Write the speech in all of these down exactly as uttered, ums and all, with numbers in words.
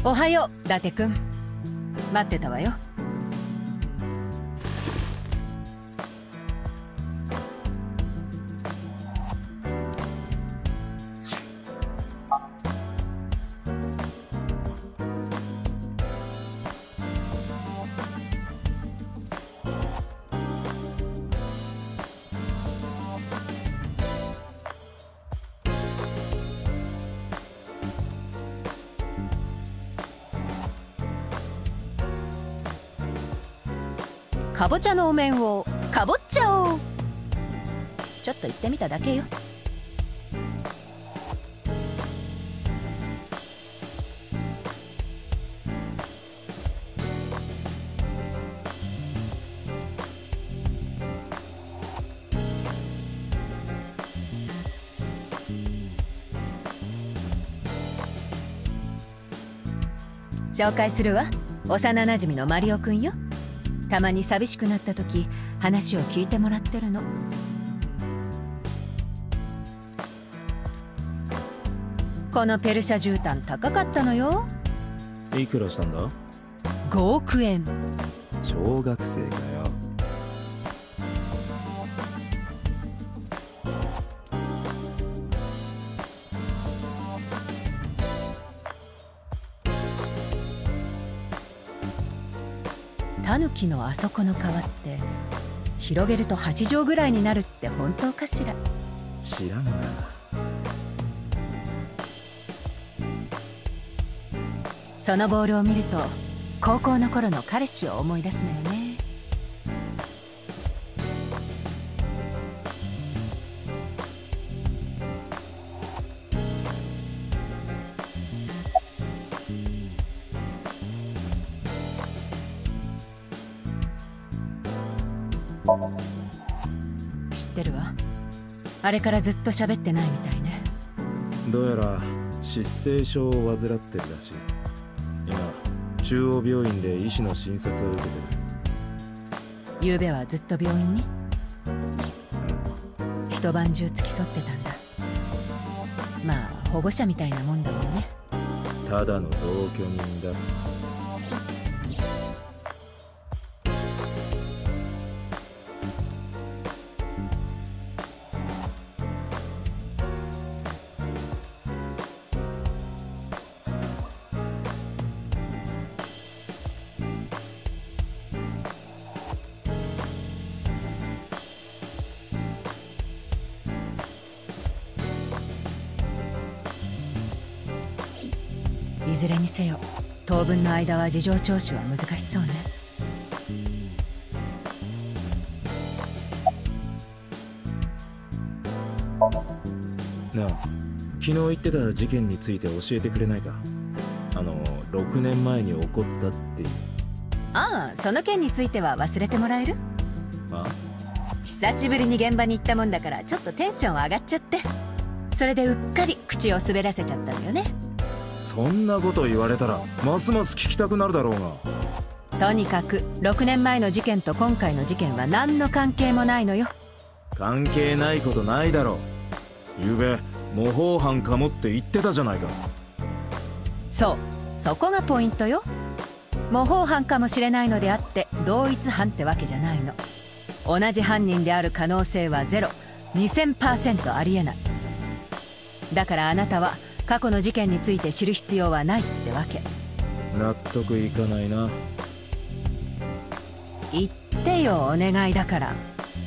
おはよう、伊達くん。待ってたわよ。かぼちゃのお面をかぼっちゃおう。ちょっと言ってみただけよ。紹介するわ。幼なじみのマリオくんよ。たまに寂しくなった時話を聞いてもらってるの。このペルシャ絨毯高かったのよ。 いくらしたんだ？ ごおくえん。 小学生かよ。 タヌキのあそこの皮って広げるとはちじょうぐらいになるって本当かしら？ 知らんな。 そのボールを見ると高校の頃の彼氏を思い出すのよね。知ってるわ。あれからずっと喋ってないみたいね。 どうやら失声症を患ってるらしい。今中央病院で医師の診察を受けてる。 昨夜はずっと病院に？一晩中付き添ってたんだ。まあ保護者みたいなもんだもんね。 ただの同居人だ。 いずれにせよ当分の間は事情聴取は難しそうね。 なあ、昨日言ってた事件について教えてくれないか？あのろくねんまえに起こったっていう。 ああ、その件については忘れてもらえる？ あ？ 久しぶりに現場に行ったもんだからちょっとテンション上がっちゃって、それでうっかり口を滑らせちゃったのよね。 そんなこと言われたらますます聞きたくなるだろうが。 とにかくろくねんまえの事件と今回の事件は何の関係もないのよ。 関係ないことないだろう。ゆうべ模倣犯かもって言ってたじゃないか。 そう、そこがポイントよ。模倣犯かもしれないのであって同一犯ってわけじゃないの。同じ犯人である可能性はゼロ、にせんパーセントありえない。だからあなたは過去の事件について知る必要はないってわけ。 納得いかないな。 言ってよ、お願いだから。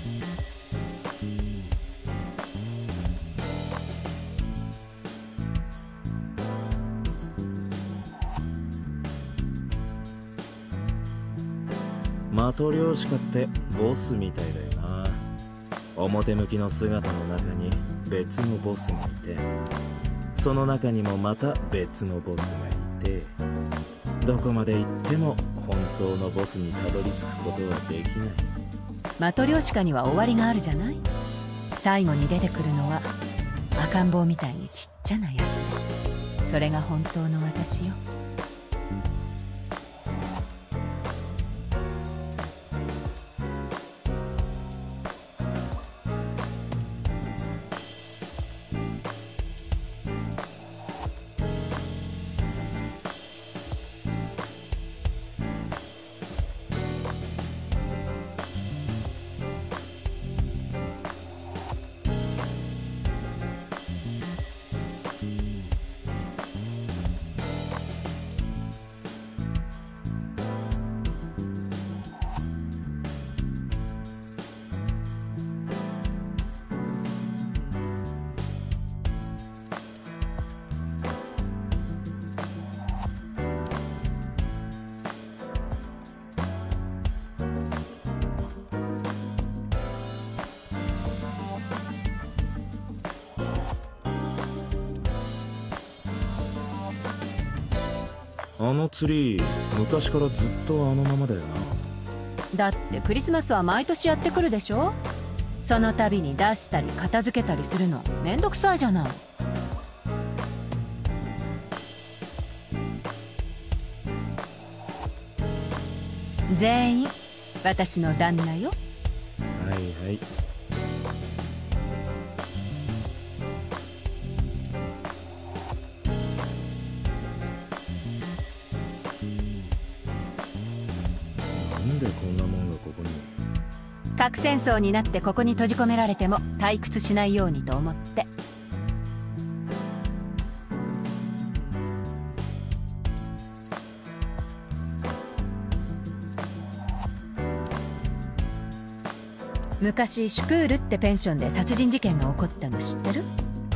マトリョーシカってボスみたいだよな。表向きの姿の中に別のボスがいて、その中にもまた別のボスがいて、どこまで行っても本当のボスにたどり着くことはできない。 マトリョーシカには終わりがあるじゃない。最後に出てくるのは赤ん坊みたいにちっちゃなやつで、それが本当の私よ。 あのツリー昔からずっとあのままだよな。 だってクリスマスは毎年やってくるでしょ。その度に出したり片付けたりするのめんどくさいじゃない。全員私の旦那よ。 はいはい。なんでこんなもんがここに。 核戦争になってここに閉じ込められても退屈しないようにと思って。昔シュプールってペンションで殺人事件が起こったの知ってる？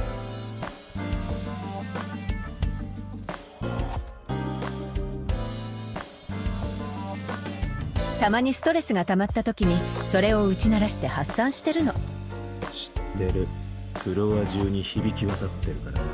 たまにストレスが溜まった時にそれを打ち鳴らして発散してるの。 知ってる。フロア中に響き渡ってるからな。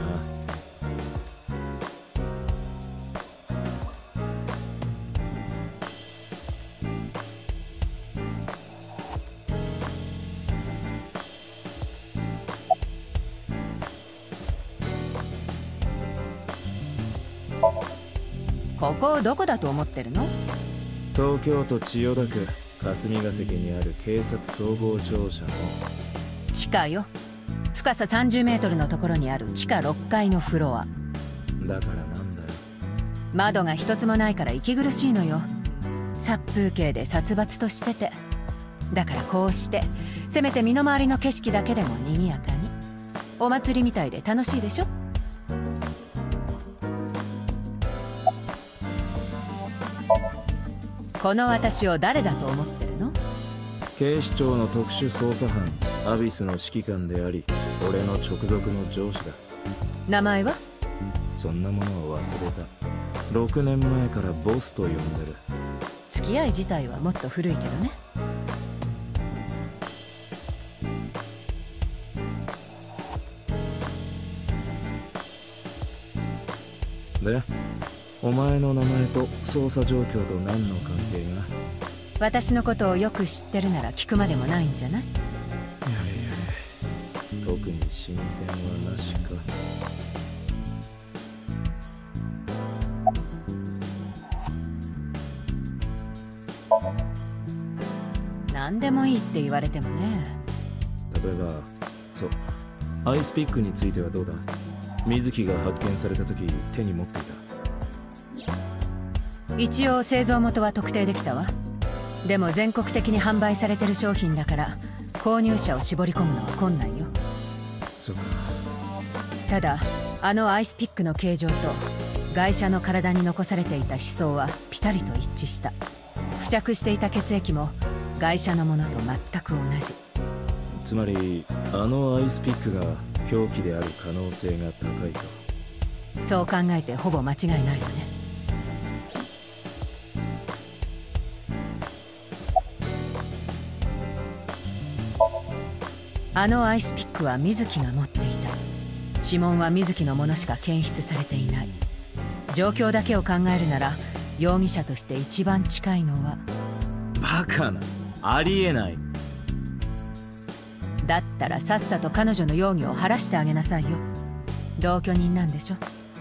ここをどこだと思ってるの？ 東京都千代田区霞ヶ関にある警察総合庁舎の地下よ。深ささんじゅうメートルのところにある地下ろっかいのフロア。 だからなんだよ。 窓が一つもないから息苦しいのよ。殺風景で殺伐としてて。だからこうしてせめて身の回りの景色だけでも賑やかに。お祭りみたいで楽しいでしょ。この私を誰だと思ってるの？ 警視庁の特殊捜査班アビスの指揮官であり俺の直属の上司だ。 名前は？ そんなものを忘れた。ろくねんまえからボスと呼んでる。 付き合い自体はもっと古いけどね。 で、お前の名前と捜査状況と何の関係が？ 私のことをよく知ってるなら聞くまでもないんじゃない？ やれやれ。特に進展はなしか。 何でもいいって言われてもね。 例えば、そう、アイスピックについてはどうだ？水木が発見された時手に持っていた。 一応製造元は特定できたわ。でも全国的に販売されてる商品だから購入者を絞り込むのは困難よ。 そうか。 ただあのアイスピックの形状とガイシャの体に残されていた思想はピタリと一致した。付着していた血液もガイシャのものと全く同じ。 つまりあのアイスピックが凶器である可能性が高いと。 そう考えてほぼ間違いないわね。あのアイスピックは水木が持っていた。指紋は水木のものしか検出されていない。状況だけを考えるなら容疑者として一番近いのは。 バカな、ありえない。 だったらさっさと彼女の容疑を晴らしてあげなさいよ。同居人なんでしょ。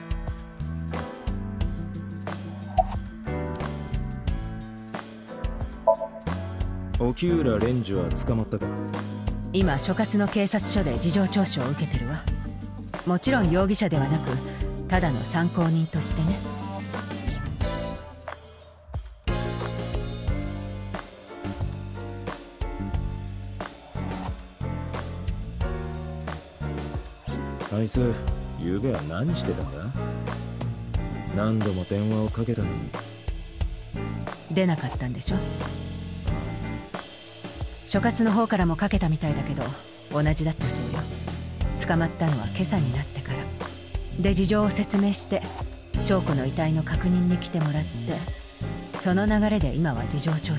沖浦蓮司は捕まったか？ 今所轄の警察署で事情聴取を受けてるわ。もちろん容疑者ではなくただの参考人としてね。 あいつゆうべは何してたんだ？何度も電話をかけたのに出なかったんでしょ。所轄の方からもかけたみたいだけど同じだったそうよ。捕まったのは今朝になってからで、事情を説明して翔子の遺体の確認に来てもらって、その流れで今は事情聴取を。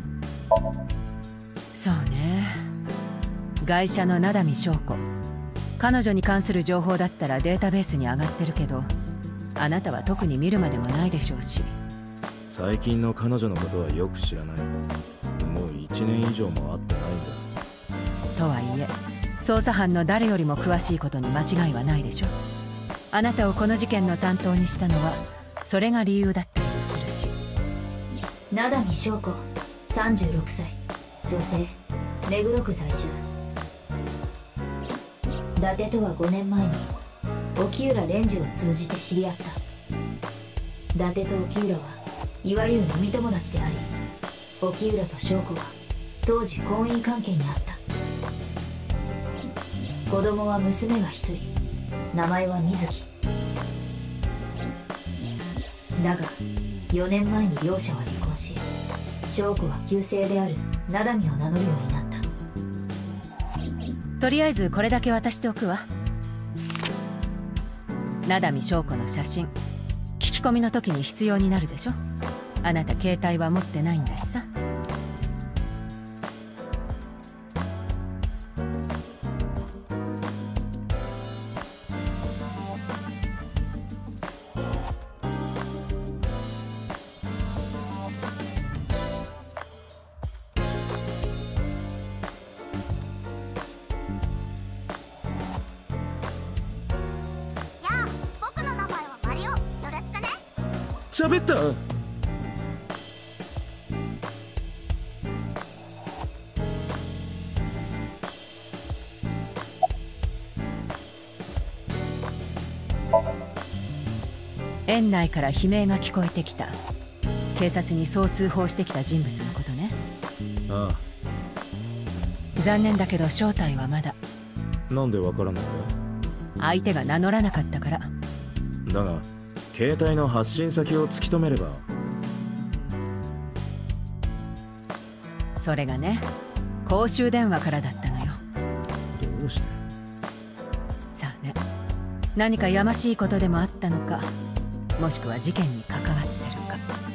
そうね、ガイシャの名波翔子、 彼女に関する情報だったらデータベースに上がってるけど、あなたは特に見るまでもないでしょうし。 最近の彼女のことはよく知らない。もういちねん以上も会ってないんだ。 とはいえ捜査班の誰よりも詳しいことに間違いはないでしょ。あなたをこの事件の担当にしたのはそれが理由だったりもするし。 灘見翔子、さんじゅうろくさい、女性、目黒区在住。伊達とはごねんまえに沖浦蓮司を通じて知り合った。伊達と沖浦はいわゆる飲み友達であり、沖浦と翔子は当時婚姻関係にあった。子供は娘が一人、名前は水木だがよねんまえに両者は離婚し、翔子は旧姓である灘見を名乗るようになった。 とりあえずこれだけ渡しておくわ。灘見翔子の写真、聞き込みの時に必要になるでしょ。あなた携帯は持ってないんだしさ。 喋った。 園内から悲鳴が聞こえてきた。警察にそう通報してきた人物のことね。 ああ。 残念だけど正体はまだ。 なんでわからないんだ。 相手が名乗らなかったから。 だが携帯の発信先を突き止めれば。 それがね、公衆電話からだったのよ。 どうして。 さあね、何かやましいことでもあったのか、もしくは事件に関わってるか。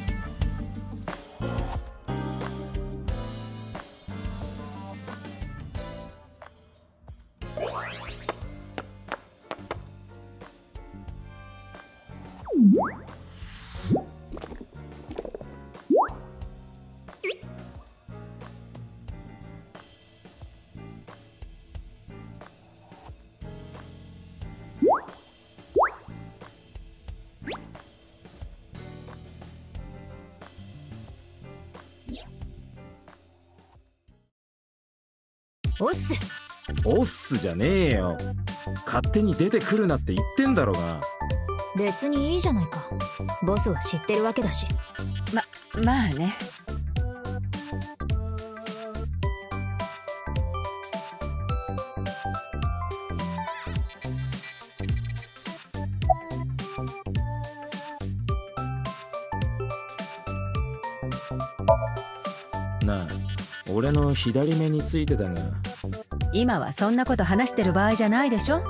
おっす。 おっすじゃねえよ。勝手に出てくるなって言ってんだろうが。 別にいいじゃないか。ボスは知ってるわけだし。 ま、まあね。 なあ、俺の左目についてたが。 今はそんなこと話してる場合じゃないでしょ。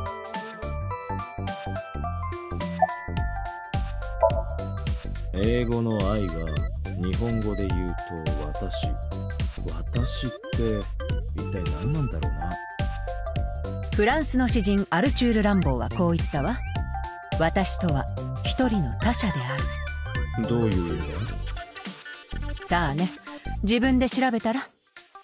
英語の愛が日本語で言うと私。私って一体何なんだろうな。 フランスの詩人アルチュール・ランボーはこう言ったわ。私とは一人の他者である。 どういう意味だ。 さあね、自分で調べたら。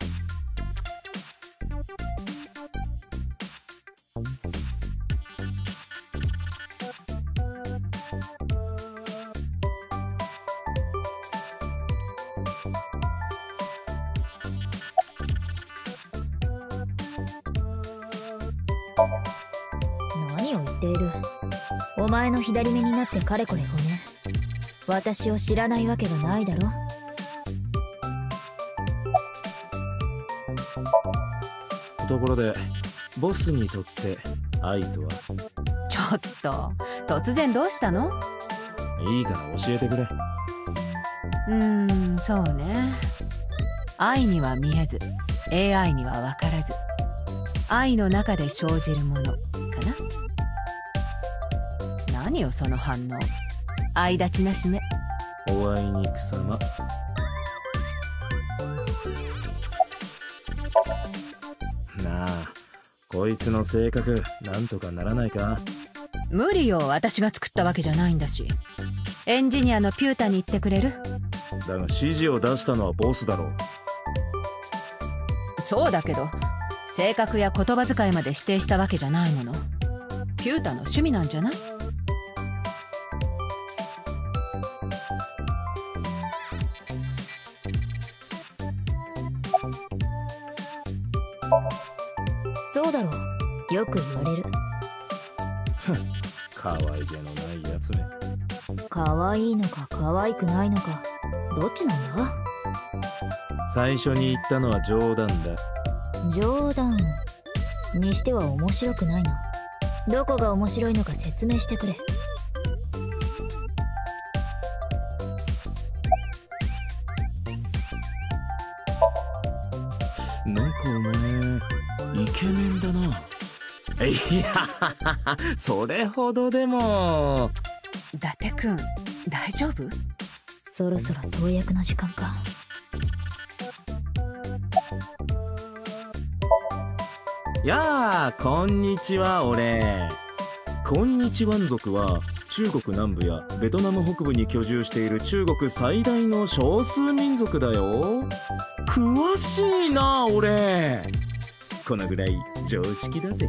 何を言っている。お前の左目になってかれこれごねん。私を知らないわけがないだろ。 ところでボスにとって愛とは。 ちょっと突然どうしたの。 いいから教えてくれ。 うーん、そうね。愛には見えず エーアイ には分からず、愛の中で生じるものかな。何よその反応。愛立ちなしね。 おあいにくさま。なあ、ここいつの性格なんとかならないか？ 無理よ、私が作ったわけじゃないんだし。エンジニアのピュータに言ってくれる？ だが指示を出したのはボスだろう。 そうだけど性格や言葉遣いまで指定したわけじゃないもの。ピュータの趣味なんじゃない？ そうだろう、よく言われる。 可愛げのないやつめ。 可愛いのか可愛くないのか、どっちなんだ？ 最初に言ったのは冗談だ。 冗談にしては面白くないな。どこが面白いのか説明してくれ。 なんかお前イケメンだな。いやそれほどでも。 伊達くん大丈夫？ そろそろ投薬の時間か。 やあこんにちは。俺こんにちワン族は中国南部やベトナム北部に居住している中国最大の少数民族だよ。詳しいな俺。このぐらい常識だぜ。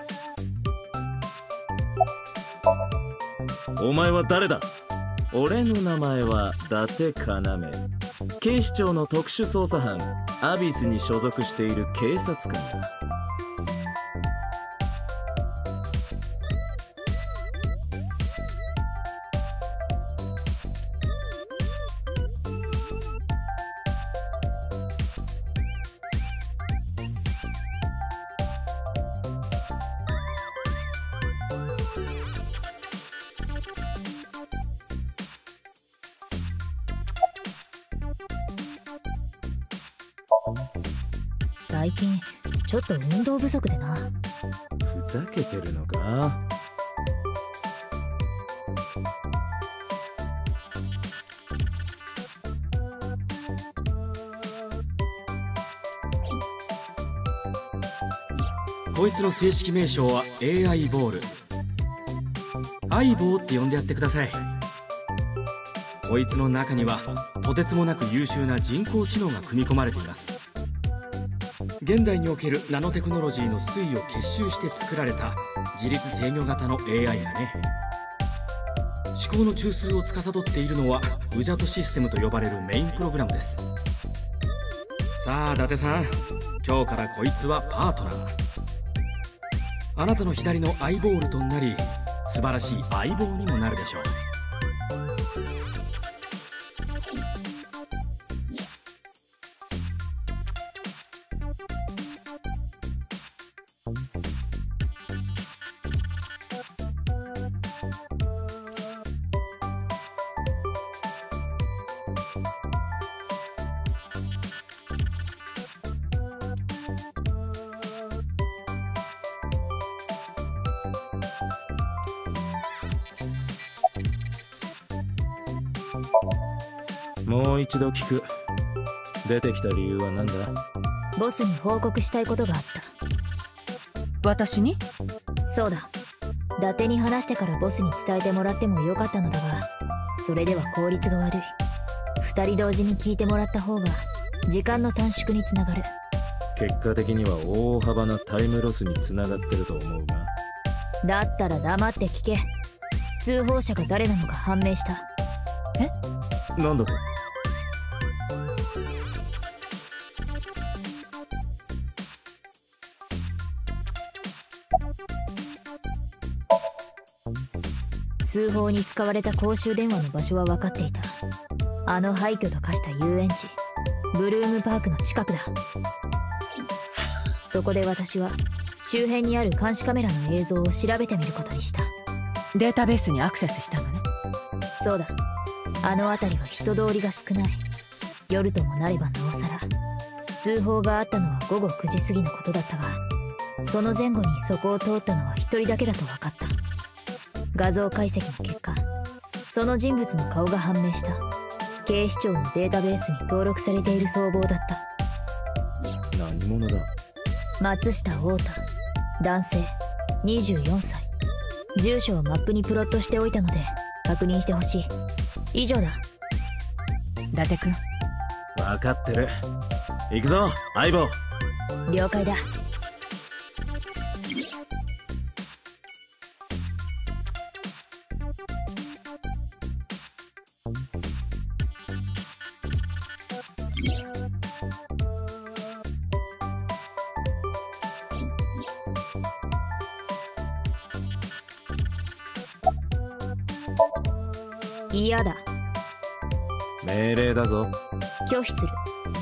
お前は誰だ？俺の名前は伊達要。警視庁の特殊捜査班アビスに所属している警察官だ。 最近ちょっと運動不足でな。 ふざけてるのか？ こいつの正式名称は エーアイ ボール。相棒って呼んでやってください。こいつの中にはとてつもなく優秀な人工知能が組み込まれています。現代におけるナノテクノロジーの推移を結集して作られた自律制御型の エーアイ だね。思考の中枢を司っているのはウジャトシステムと呼ばれるメインプログラムです。さあ伊達さん、今日からこいつはパートナー。あなたの左のアイボールとなり素晴らしい相棒にもなるでしょう。 もう一度聞く。出てきた理由は何だ？ ボスに報告したいことがあった。 私に？ そうだ、伊達に話してからボスに伝えてもらってもよかったのだが、それでは効率が悪い。二人同時に聞いてもらった方が時間の短縮につながる。 結果的には大幅なタイムロスにつながってると思うが。 だったら黙って聞け。通報者が誰なのか判明した。 え？ なんだと？ 通報に使われた公衆電話の場所は分かっていた。あの廃墟と化した遊園地ブルームパークの近くだ。そこで私は周辺にある監視カメラの映像を調べてみることにした。 データベースにアクセスしたのね。 そうだ、あの辺りは人通りが少ない。夜ともなればなおさら。通報があったのはごごくじ過ぎのことだったが、その前後にそこを通ったのは一人だけだと分かった。画像解析の結果、その人物の顔が判明した。警視庁のデータベースに登録されている相棒だった。 何者だ？ 松下太太、 男性にじゅうよんさい、住所をマップにプロットしておいたので確認してほしい。以上だ。 伊達君。 分かってる。行くぞ相棒。 了解だ。嫌だ。 命令だぞ。 拒否する。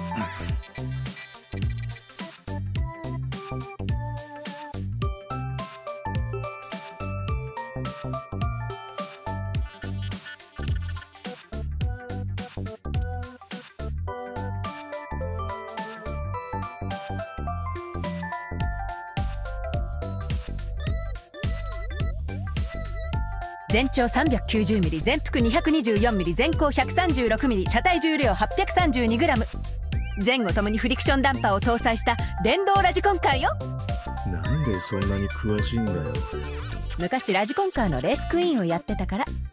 全長 さんびゃくきゅうじゅうミリ、全幅 にひゃくにじゅうよんミリ、全高 ひゃくさんじゅうろくミリ、車体重量 はっぴゃくさんじゅうにグラム、前後ともにフリクションダンパーを搭載した電動ラジコンカーよ。 なんでそんなに詳しいんだよ。 昔ラジコンカーのレースクイーンをやってたから。